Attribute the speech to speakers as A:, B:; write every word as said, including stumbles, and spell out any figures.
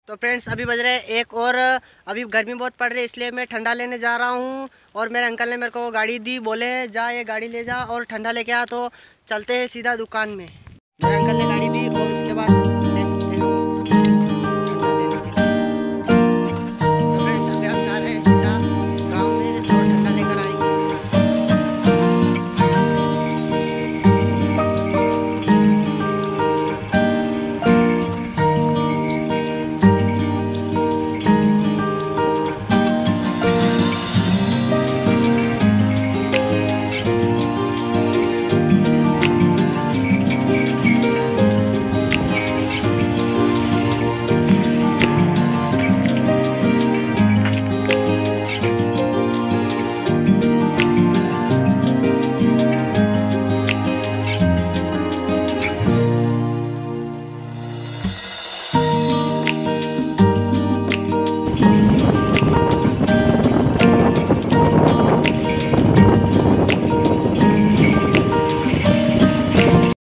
A: तो फ्रेंड्स अभी बज रहे हैं एक और अभी गर्मी बहुत पड़ रही है इसलिए मैं ठंडा लेने जा रहा हूँ। और मेरे अंकल ने मेरे को गाड़ी दी, बोले जा ये गाड़ी ले जा और ठंडा लेके आ। तो चलते हैं सीधा दुकान में। मेरे अंकल ने गाड़ी